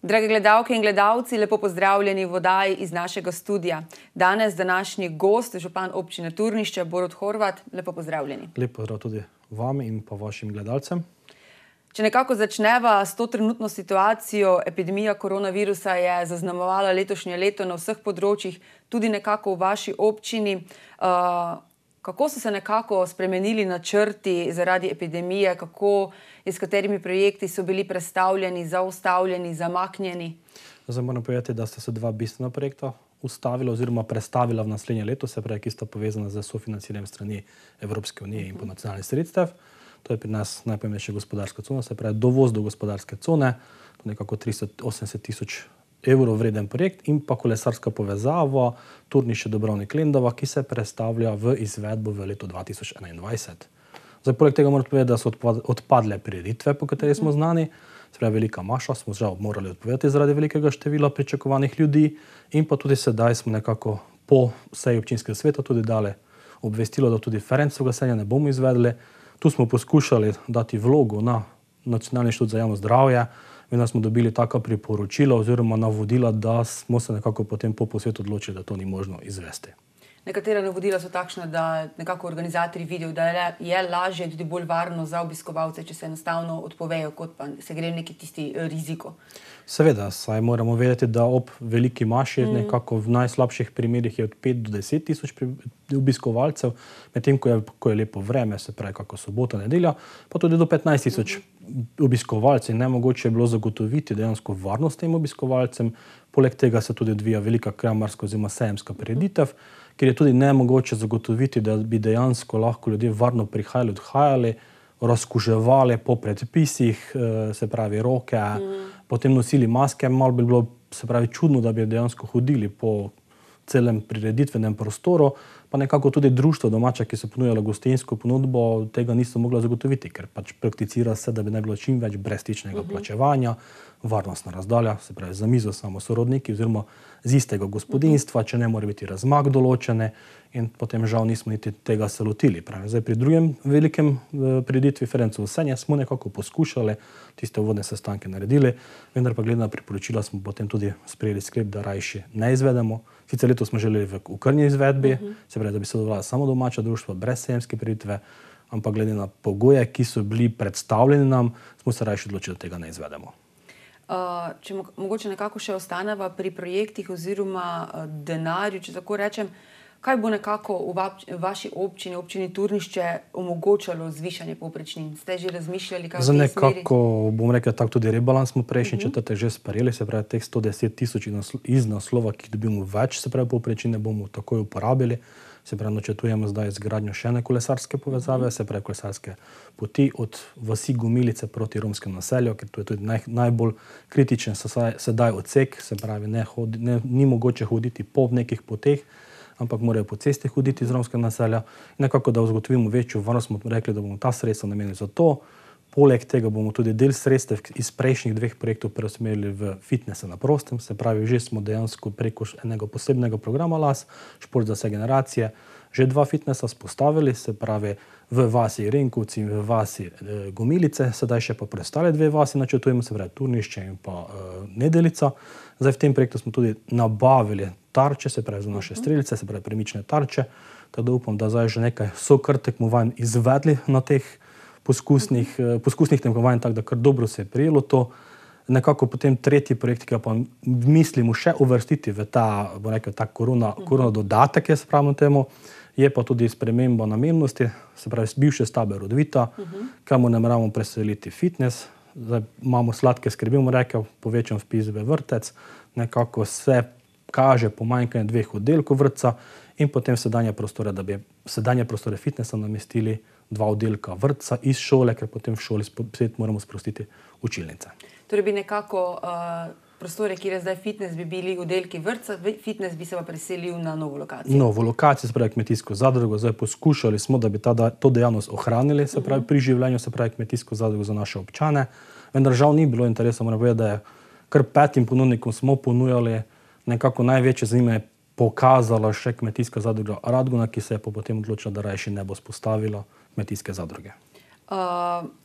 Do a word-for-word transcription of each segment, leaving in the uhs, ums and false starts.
Drage gledalke in gledalci, lepo pozdravljeni v oddaji iz našega studia. Danes današnji gost, župan občine Turnišče, Borut Horvat, lepo pozdravljeni. Lep pozdrav tudi vam in pa vašim gledalcem. Če nekako začneva s to trenutno situacijo, epidemija koronavirusa je zaznamovala letošnje leto na vseh področjih, tudi nekako v vaši občini. Uh, kako so se nekako spremenili načrti zaradi epidemije, kako in s katerimi projekti so bili prestavljeni, zaustavljeni, zamaknjeni? Zdaj moram povedati, da sta se dva bistvena projekta ustavila oziroma prestavila v naslednje leto, se pravi, ki sta povezana z sofinanciranjem strani Evropske unije in po nacionalnih sredstev. To je pri nas najpomembnejša gospodarska cona, se pravi dovoz do gospodarske cone, to je nekako tristo osemdeset tisoč evrov vreden projekt, in pa kolesarska povezava Turnišče-Dobrovnik-Lendava, ki se prestavlja v izvedbo v letu dva tisoč enaindvajset. Zdaj, poleg tega moram povedati, da so odpadle prireditve, po kateri smo znani. Se pravi, velika maša smo žal morali odpovedati zaradi velikega števila pričakovanih ljudi, in pa tudi sedaj smo nekako po seji občinskega sveta tudi dali obvestilo, da tudi Ferencovega sejma ne bomo izvedli. Tu smo poskušali dati vlogo na Nacionalni inštitut za javno zdravje, vendar smo dobili taka priporočila oziroma navodila, da smo se nekako potem po posvetu odločili, da to ni možno izvesti. Nekatera navodila so takšna, da nekako organizatorji vidijo, da je lažje in tudi bolj varno za obiskovalce, če se enostavno odpovejo, kot pa se gre neki tisti riziko. Seveda, saj moramo vedeti, da ob veliki maši mm. nekako v najslabših primerih je od pet do deset tisoč obiskovalcev, medtem ko je, ko je lepo vreme, se pravi kako sobota, nedelja, pa tudi do petnajst tisoč mm. obiskovalcev. Nemogoče je bilo zagotoviti dejansko varnost tem obiskovalcem, poleg tega se tudi odvija velika kramarska oziroma sejemska prireditev, ker je tudi nemogoče zagotoviti, da bi dejansko lahko ljudje varno prihajali, odhajali, razkuževali po predpisih, se pravi roke, mm. potem nosili maske. Malo bi bilo, se pravi, čudno, da bi dejansko hodili po celem prireditvenem prostoru, pa nekako tudi društvo domača, ki so ponujala gostinsko ponudbo, tega niso mogla zagotoviti, ker pač prakticira se, da bi ne bilo čim več brezstičnega mm-hmm. plačevanja, varnostna razdalja, se pravi za mizo samo sorodniki oziroma z istega gospodinjstva, če ne more biti razmak določene, in potem žal nismo niti tega se lotili. Pravi, zdaj pri drugem velikem prireditvi Ferencovo sejme smo nekako poskušali tiste uvodne sestanke naredili, vendar pa glede na priporočila smo potem tudi sprejeli sklep, da rajši ne izvedemo. Sicer letos smo želeli v okrnji izvedbi, uh-huh. se pravi, da bi se sodelovala samo domača društva brez sejemske prireditve, ampak glede na pogoje, ki so bili predstavljeni nam, smo se rajši odločili, da tega ne izvedemo. Uh, če mo mogoče nekako še ostaneva pri projektih oziroma uh, denarju, če tako rečem, kaj bo nekako v, va v vaši občini, občini Turnišče, omogočalo zvišanje povprečnin? Ste že razmišljali, kaj v tej smeri? Za nekako, bom rekel, tak tudi rebalans smo prejšnji uh-huh. četrtek že sprejeli, se pravi, teh sto deset tisoč iz naslova, ki dobimo več, se pravi, povprečnine bomo takoj uporabili. Se pravi, načrtujemo zdaj izgradnjo še ene kolesarske povezave, se pravi kolesarske poti od vasi Gomilice proti romskemu naselju, ker to je tudi naj, najbolj kritičen sedaj odsek, se pravi, ne hodi, ne, ni mogoče hoditi po nekih poteh, ampak morajo po cesti hoditi iz romskega naselja. Nekako, da zagotovimo večjo varnost, smo rekli, da bomo ta sredstva namenili za to. Poleg tega bomo tudi del sredstev iz prejšnjih dveh projektov preusmerili v fitnese na prostem, se pravi, že smo dejansko preko enega posebnega programa L A S, šport za vse generacije, že dva fitnesa spostavili, se pravi v vasi Renkovci in v vasi e, Gomilice, sedaj še pa preostale dve vasi načrtujemo, se pravi Turnišče in pa e, Nedelica. Zdaj v tem projektu smo tudi nabavili tarče, se pravi za naše strelice, se pravi premične tarče, tako da upam, da zdaj že nekaj so kar tekmovanj izvedli na teh poskusnih, uh-huh. poskusnih tekmovanj, tako da kar dobro se je prijelo to. Nekako potem tretji projekt, ki ga pa mislimo še uvrstiti v ta, bo rekel, ta korona, uh-huh. korona dodatek, jaz pravim temu, je pa tudi sprememba namennosti, se pravi bivše stavbe Rodovita, uh-huh. kamor nameravamo preseliti fitness. Zdaj imamo sladke skrbi, bomo rekel, povečan vpis v vrtec, nekako se kaže pomanjkanje dveh oddelkov vrtca in potem sedanje prostore, da bi sedanje prostore fitnessa namestili dva oddelka vrtca iz šole, ker potem v šoli spet moramo sprostiti učilnice. Torej bi nekako uh, prostore, kjer je zdaj fitness, bi bili oddelki vrtca, fitness bi se pa preselil na novo lokacijo. Novo lokacijo, se pravi kmetijsko zadrugo. Zdaj poskušali smo, da bi ta, to dejavnost ohranili, se pravi pri življenju, se pravi kmetijsko zadrugo za naše občane. Vendar žal ni bilo interesa, moram povedati, da je kar petim ponudnikom smo ponujali, nekako največje zanimanje pokazala še kmetijska zadruga Radgona, ki se je potem odločila, da rajši ne bo spostavila kmetijske zadruge. Uh,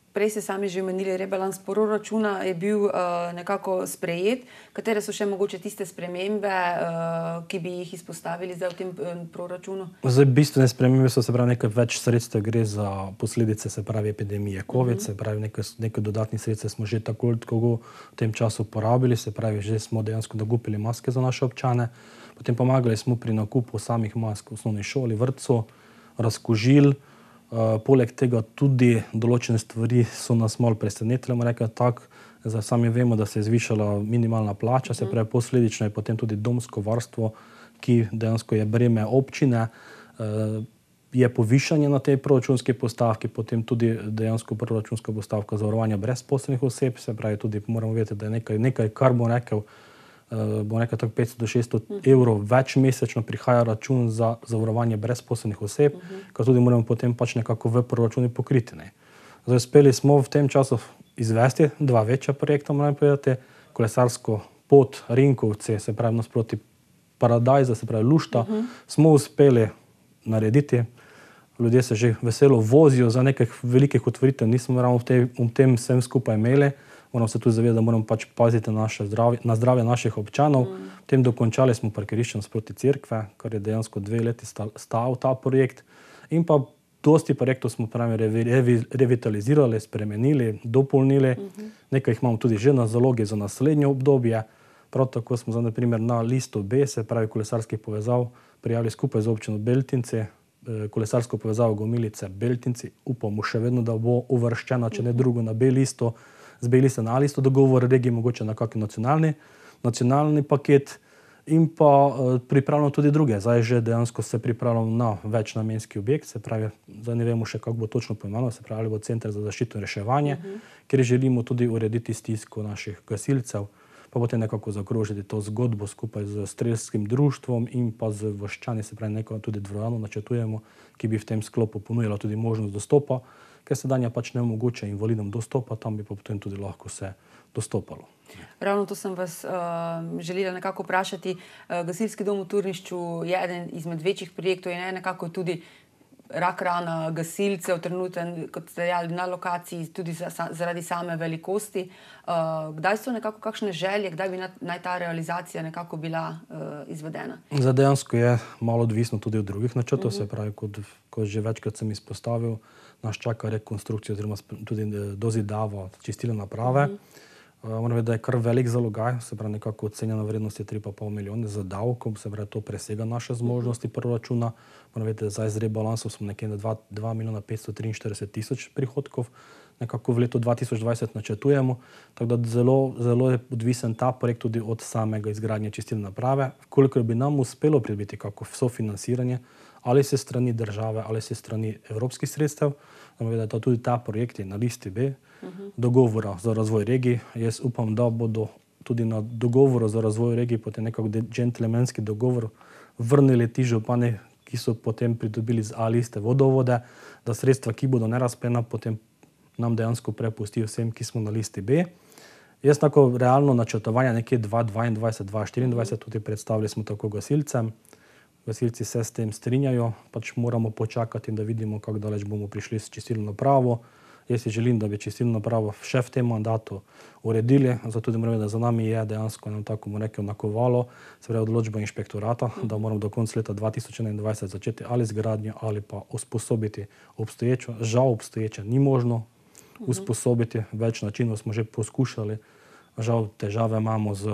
prej ste sami že omenili, rebalans proračuna je bil uh, nekako sprejet. Katere so še mogoče tiste spremembe, uh, ki bi jih izpostavili zdaj v tem uh, proračunu? Zdaj, bistvene spremembe so, se pravi, nekaj več sredstev gre za posledice, se pravi, epidemije COVID, uh -huh. se pravi, nekaj, nekaj dodatnih sredstev smo že tako v tem času porabili, se pravi, že smo dejansko nakupili maske za naše občane, potem pomagali smo pri nakupu samih mask v osnovni šoli, vrtcu, razkužil. Uh, poleg tega tudi določene stvari so nas malo presenetile, bomo rekli tako. Zdaj sami vemo, da se je zvišala minimalna plača, se pravi, posledično je potem tudi domsko varstvo, ki dejansko je breme občine, uh, je povišanje na tej proračunski postavki, potem tudi dejansko proračunska postavka zavarovanja brezposelnih oseb, se pravi, tudi moramo vedeti, da je nekaj, nekaj kar bom rekel, Uh, bo nekaj tako petsto do šeststo evrov več mesečno prihaja račun za zavarovanje brezposelnih oseb, uh -huh. kar tudi moramo potem pač nekako v proračuni pokriti. Ne. Zdaj, uspeli smo v tem času izvesti dva večja projekta, moram povedati, kolesarsko pot Rinkovci, se pravi nasproti Paradajza, se pravi Lušta, uh -huh. smo uspeli narediti. Ljudje se že veselo vozijo, za nekaj velikih otvoritev nismo ravno v, tej, v tem vsem skupaj imeli. Moramo se tudi zavedati, da moramo pač paziti na, naše zdravje, na zdravje naših občanov. Mm. Potem dokončali smo parkirišče nasproti cerkve, kar je dejansko dve leti stal ta projekt. In pa dosti projektov smo pravi revi, revi, revitalizirali, spremenili, dopolnili. Mm-hmm. Nekaj jih imamo tudi že na zalogi za naslednje obdobje. Prav tako smo za, na primer, na listu B, se pravi kolesarskih povezav, prijavili skupaj z občino Beltinci, kolesarsko povezavo Gomilice Beltinci. Upamo še vedno, da bo uvrščena, če ne drugo, na B listo. Zbeli se na listo dogovor regije, mogoče na kakšen nacionalni, nacionalni paket in pa uh, pripravljamo tudi druge. Zdaj že dejansko se pripravljamo na večnamenski objekt, se pravi, zdaj ne vemo še, kako bo točno poimenovano, se pravi, bo center za zaščito in reševanje, uh -huh. kjer želimo tudi urediti stisko naših gasilcev, pa potem nekako zakrožiti to zgodbo skupaj z strelskim društvom in pa z voščani, se pravi, neko tudi dvorano načrtujemo, ki bi v tem sklopu ponujala tudi možnost dostopa, ker sedanja pač ne omogoča invalidom dostopa, tam bi pa potem tudi lahko se dostopalo. Ravno to sem vas uh, želela nekako vprašati. Uh, Gasilski dom v Turnišču je eden izmed večjih projektov in je nekako tudi rak rana gasilcev, trenuten, kot ste dejali, na lokaciji, tudi za, sa, zaradi same velikosti. Uh, kdaj so nekako kakšne želje, kdaj bi na, naj ta realizacija nekako bila uh, izvedena? Za dejansko je malo odvisno tudi od drugih načrtov, uh -huh. se pravi, kot, kot že večkrat sem izpostavil, nas čaka rekonstrukcija oziroma tudi dozidava čistilne naprave. Uh -huh. Uh, moram vedeti, da je kar velik zalogaj, se pravi, nekako ocenjena vrednost je tri pa pol milijona za davkom, se pravi, to presega naše zmožnosti proračuna. Moram vedeti, da zdaj z rebalansom smo nekje na dva milijona petsto triinštirideset tisoč prihodkov, nekako v letu dva tisoč dvajset načrtujemo, tako da zelo, zelo je odvisen ta projekt tudi od samega izgradnje čistilne naprave. Koliko bi nam uspelo pridobiti kako sofinansiranje, ali se strani države, ali se strani evropskih sredstev, moram vedeti, da tudi ta projekt je na listi B, uh-huh. dogovora za razvoj regij. Jaz upam, da bodo tudi na dogovoru za razvoj regij potem nekako džentelmenski dogovor vrnili ti župani, ki so potem pridobili z A liste vodovode, da sredstva, ki bodo nerazpena, potem nam dejansko prepustijo vsem, ki smo na listi B. Jaz tako realno načrtovanje nekje dva tisoč dvaindvajset dva tisoč štiriindvajset tudi predstavili smo tako gasilcem. Gasilci se s tem strinjajo, pač moramo počakati, da vidimo, kako daleč bomo prišli s čistilno napravo. Jaz si želim, da bi čistilno napravo še v tem mandatu uredili, zato tudi moram, da za nami je dejansko nam tako rekel nakovalo, se pravi odločba inšpektorata, mm. da moramo do konca leta dva tisoč enaindvajset začeti ali z gradnjo ali pa usposobiti obstoječo. Žal obstoječe ni možno mm-hmm. usposobiti, več načinov smo že poskušali, žal težave imamo z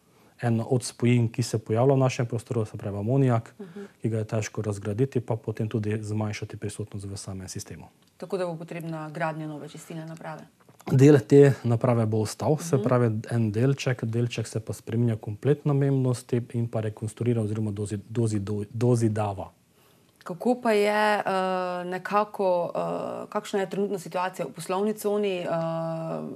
eno od spojin, ki se pojavlja v našem prostoru, se pravi amonijak, uh-huh. ki ga je težko razgraditi, pa potem tudi zmanjšati prisotnost v samem sistemu. Tako da bo potrebna gradnja nove čistilne naprave? Del te naprave bo ostal, uh-huh. se pravi en delček, delček se pa spreminja komplet namembnosti in pa rekonstruira oziroma dozi, dozi, do, dozidava. Kako pa je uh, nekako, uh, kakšna je trenutna situacija v poslovni coni? Uh,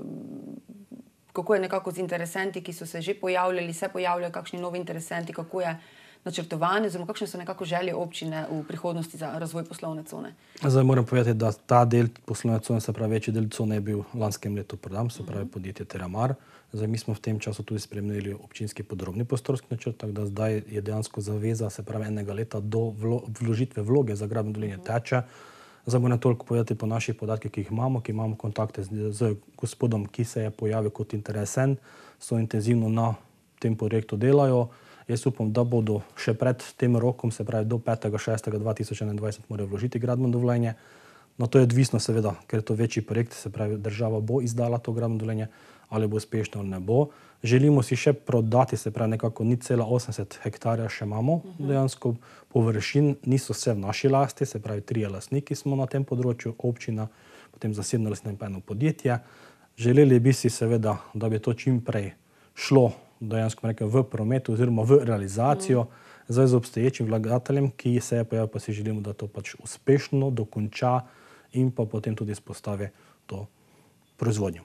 Kako je nekako z interesenti, ki so se že pojavljali, se pojavljajo kakšni novi interesenti, kako je načrtovanje, oziroma kakšne so nekako želje občine v prihodnosti za razvoj poslovne cone? Zdaj moram povedati, da ta del poslovne cone, se pravi večji del cone je bil v lanskem letu prodan, se pravi podjetje Teramar. Zdaj mi smo v tem času tudi spremenili občinski podrobni prostorski načrt, tako da zdaj je dejansko zaveza, se pravi enega leta do vlo, vložitve vloge za gradnjo doline teče. Zdaj moram toliko povedati po naših podatkih, ki jih imamo, ki imamo kontakte z, z gospodom, ki se je pojavil kot interesent, so intenzivno na tem projektu delajo. Jaz upam, da bodo še pred tem rokom, se pravi do petega šestega dva tisoč enaindvajset, morajo vložiti gradbeno dovoljenje. No, to je odvisno seveda, ker je to večji projekt, se pravi država bo izdala to gradbeno dovoljenje, ali bo uspešno ali ne bo. Želimo si še prodati, se pravi nekako nič cela osemdeset hektarja še imamo, uh -huh. dejansko površin, niso vse v naši lasti, se pravi trije lastniki smo na tem področju, občina, potem zasebno lastno eno podjetje. Želeli bi si seveda, da bi to čim prej šlo dejansko rekel, v prometu oziroma v realizacijo, uh -huh. zdaj z obstoječim vlagateljem, ki se je pojavil, pa si želimo, da to pač uspešno dokonča in pa potem tudi izpostavi to proizvodnjo.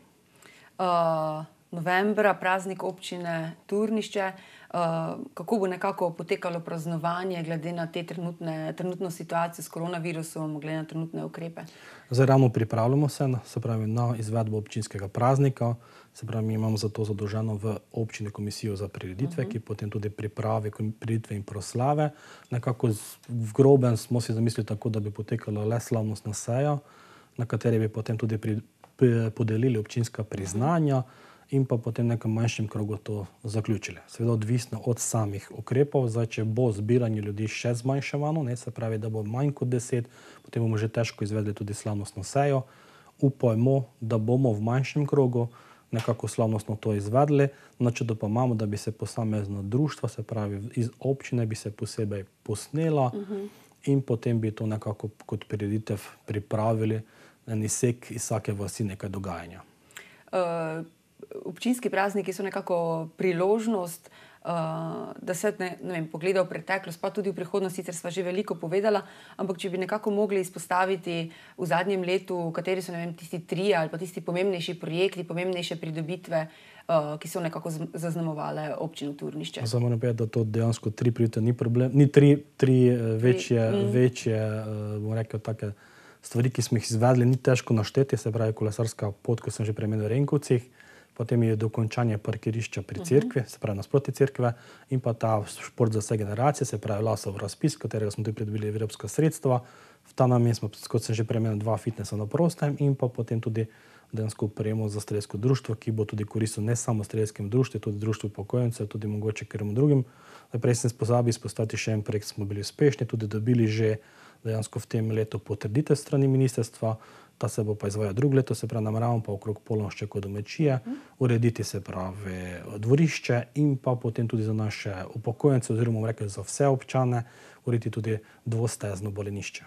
Uh... Novembra, praznik občine Turnišče. Kako bo nekako potekalo praznovanje glede na te trenutne, trenutno situacijo s koronavirusom, glede na trenutne ukrepe? Zdaj ravno pripravljamo se, se pravi, na izvedbo občinskega praznika. Se pravi, mi imamo za to zadolženo v občini komisijo za prireditve, uh -huh. ki potem tudi pripravi prireditve in proslave. Nekako v grobem smo si zamislili tako, da bi potekala le slavnostna seja, na kateri bi potem tudi pri, pri, podelili občinska priznanja, uh -huh. in pa potem v nekem manjšem krogu to zaključili. Seveda odvisno od samih ukrepov, zdaj, če bo zbiranje ljudi še zmanjševano, ne, se pravi, da bo manj kot deset, potem bomo že težko izvedli tudi slavnostno sejo. Upajmo, da bomo v manjšem krogu nekako slavnostno to izvedli, načrto pa imamo, da bi se posamezna društva, se pravi iz občine, bi se posebej posnela uh -huh. in potem bi to nekako kot prireditev pripravili na en izsek iz vsake vasi nekaj dogajanja. Uh... Občinski prazniki so nekako priložnost, uh, da se ne, ne vem, pogleda v preteklost, pa tudi v prihodnost, sicer sva že veliko povedala, ampak če bi nekako mogli izpostaviti v zadnjem letu, kateri so, ne vem, tisti tri ali pa tisti pomembnejši projekti, pomembnejše pridobitve, uh, ki so nekako zaznamovale občino Turnišče. Zdaj moram povedati, da to dejansko tri pridobitve ni problem, ni tri, tri večje, tri, mm. večje uh, bom rekel, take stvari, ki smo jih izvedli, ni težko našteti, se pravi kolesarska pot, ko sem že premenil v Renkovcih, potem je dokončanje parkirišča pri cerkvi, se pravi nasproti cerkve, in pa ta šport za vse generacije, se pravi Lasov razpis, katerega smo tudi pridobili evropska sredstva. V ta namen smo, kot sem že premenil, dva fitnesa na prostem in pa potem tudi dejansko prejemo za strelsko društvo, ki bo tudi koristil ne samo strelskim društvom, tudi društvu upokojencev, tudi mogoče katerim drugim. Prej sem pozabil izpostaviti še en projekt, smo bili uspešni, tudi dobili že dejansko v tem letu potrditev strani ministrstva. Ta se bo pa izvajal drugo leto, se pravi nameravam pa okrog Polonšče kot domačije, urediti se pravi dvorišče in pa potem tudi za naše upokojence oziroma rekel za vse občane urediti tudi dvostezno bolenišče.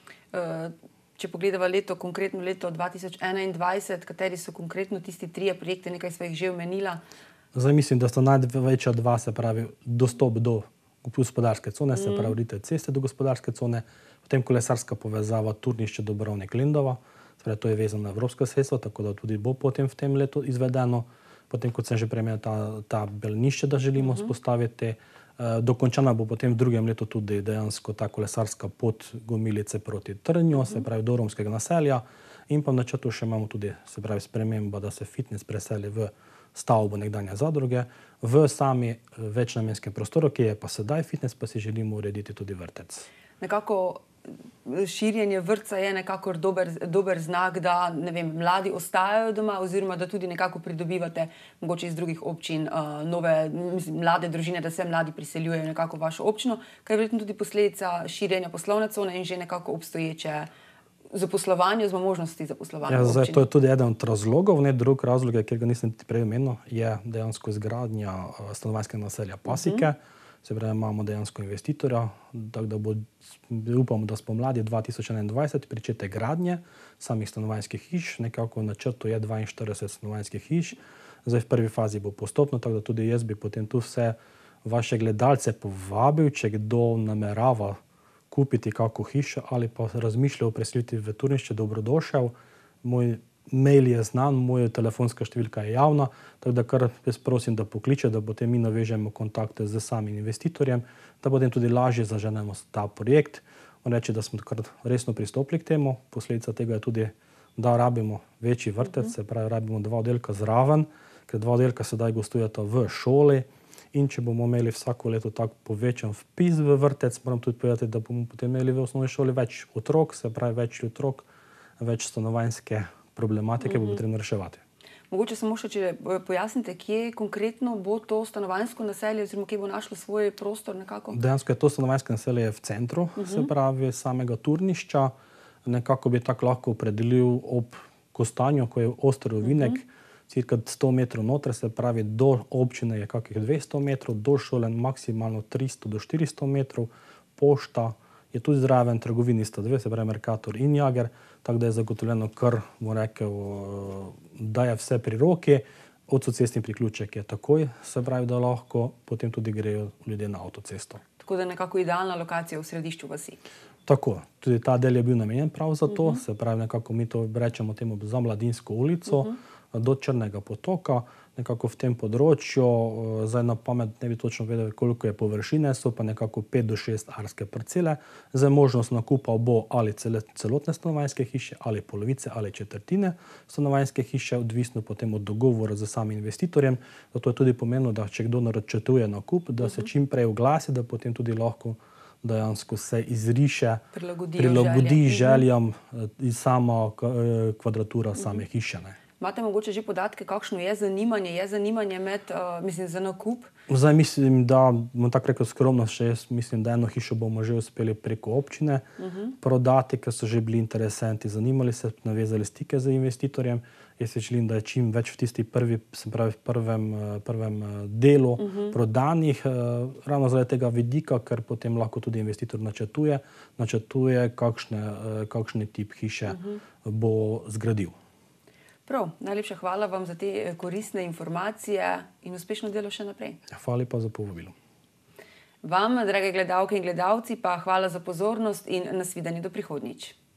Če pogledava leto, konkretno leto dva tisoč enaindvajset, kateri so konkretno tisti trije projekte, nekaj sva jih že omenila? Zdaj mislim, da sta največja dva, se pravi dostop do gospodarske cone, se pravi ureditev ceste do gospodarske cone, potem kolesarska povezava Turnišče do Brovnik-Lendava. To je vezano na evropska sredstva, tako da tudi bo potem v tem letu izvedeno. Potem, kot sem že premenil, ta, ta belnišče, da želimo uh-huh. spostaviti. E, dokončana bo potem v drugem letu tudi dejansko ta kolesarska pot Gomilice proti Trnju, uh-huh. se pravi do romskega naselja. In pa v načrtu še imamo tudi, se pravi, sprememba, da se fitness preseli v stavbo nekdanje zadruge, v sami večnamenskem prostoru, ki je pa sedaj fitness, pa si želimo urediti tudi vrtec. Nekako širjenje vrtca je nekako dober, dober znak, da ne vem, mladi ostajajo doma oziroma da tudi nekako pridobivate mogoče iz drugih občin uh, nove mislim, mlade družine, da se mladi priseljujejo nekako v vašo občino, kar je verjetno tudi posledica širjenja poslovne cone in že nekako obstoječe zaposlovanje oziroma možnosti zaposlovanja. Ja, zdaj, to je tudi eden od razlogov, ne drug razlog, ker ga nisem ti prej omenil, je dejansko izgradnja uh, stanovanjskega naselja Pasike. Uh-huh. Se pravi, imamo dejansko investitorja, tako da bo, upamo, da spomladi dva tisoč enaindvajset pričete gradnje samih stanovanjskih hiš, nekako v načrtu je dvainštirideset stanovanjskih hiš. Zdaj v prvi fazi bo postopno, tako da tudi jaz bi potem tu vse vaše gledalce povabil, če kdo namerava kupiti kako hišo ali pa razmišlja o preselitvi v Turnišče, dobrodošel. Moj mail je znan, moja telefonska številka je javna, tako da kar jaz prosim, da pokliče, da potem mi navežemo kontakte z samim investitorjem, da potem tudi lažje zaženemo ta projekt. On reče, da smo kar resno pristopili k temu. Posledica tega je tudi, da rabimo večji vrtec, uh-huh. se pravi, rabimo dva oddelka zraven, ker dva oddelka sedaj gostujeta v šoli In če bomo imeli vsako leto tak povečan vpis v vrtec, moram tudi povedati, da bomo potem imeli v osnovni šoli več otrok, se pravi več otrok, več stanovanjske problematike mm-hmm. bo potrebno reševati. Mogoče samo še, če pojasnite, kje konkretno bo to stanovanjsko naselje oziroma kje bo našlo svoj prostor nekako? Dejansko je to stanovanjsko naselje v centru, uh-huh. se pravi samega Turnišča. Nekako bi tako lahko opredelil ob Kostanju, ko je oster ovinek, uh-huh. cirka sto metrov noter, se pravi do občine je kakih dvesto metrov, do šole maksimalno tristo do štiristo metrov, pošta je tudi zraven, trgovini sta dve, se pravi Mercator in Jager, tako da je zagotovljeno kar, bom rekel, da je vse pri roki, avtocestni priključek je takoj, se pravi, da lahko potem tudi grejo ljudje na avtocesto. Tako da nekako idealna lokacija v središču vasi. Tako, tudi ta del je bil namenjen prav za to, uh-huh. se pravi, nekako mi to rečemo temu za Mladinsko ulico, uh-huh. do Črnega potoka, nekako v tem področju, zdaj na pamet ne bi točno vedel, koliko je površine, so pa nekako pet do šest arske parcele, za možnost nakupa bo ali celotne stanovanjske hiše, ali polovice, ali četrtine stanovanjske hiše, odvisno potem od dogovora z samim investitorjem. Zato je tudi pomenilo, da če kdo načrtuje nakup, da se čim prej oglasi, da potem tudi lahko dejansko se izriše, prilagodi, prilagodi željam in sama kvadratura same hiše. Ne. Imate mogoče že podatke, kakšno je zanimanje, je zanimanje med, uh, mislim, za nakup? Zdaj mislim, da, bom tako rekel skromno, še jaz mislim, da eno hišo bomo že uspeli preko občine uh-huh. prodati, ker so že bili interesenti, zanimali se, navezali stike z investitorjem. Jaz se želim, da je čim več v tisti prvi, se pravi v prvem, prvem delu uh-huh. prodanih, ravno zaradi tega vidika, ker potem lahko tudi investitor načrtuje, načrtuje kakšne, kakšne tip hiše uh-huh. bo zgradil. Prav, najlepša hvala vam za te koristne informacije in uspešno delo še naprej. Hvala pa za povabilo. Vam, drage gledalke in gledalci, pa hvala za pozornost in nasvidenje do prihodnjič.